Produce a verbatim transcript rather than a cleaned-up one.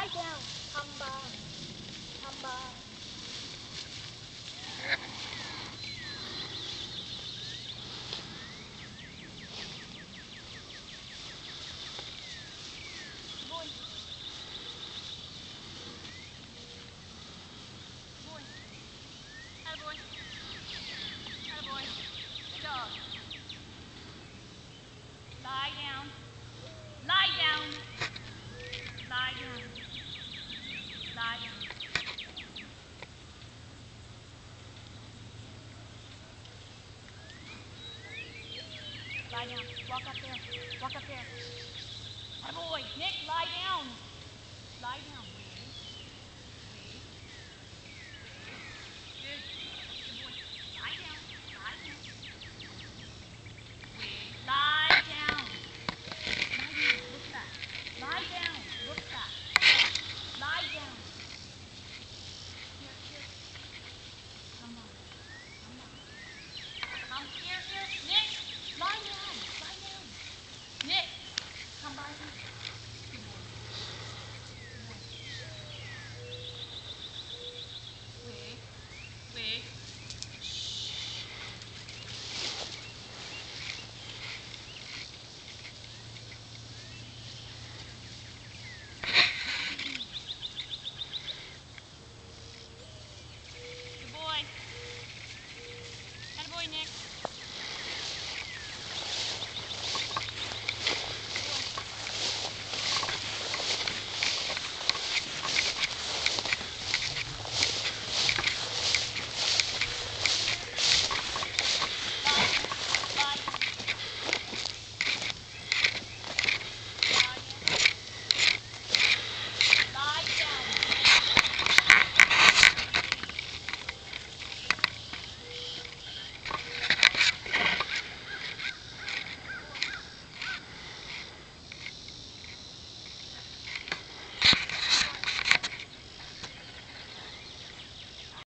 Lie down. Hamba. Hamba. Boy. Boy. Attaboy. Attaboy. Good dog. Lie down. Lie down. Lie down. Lie down. Lie down. Walk up there. Walk up there. Attaboy. Nick, lie down.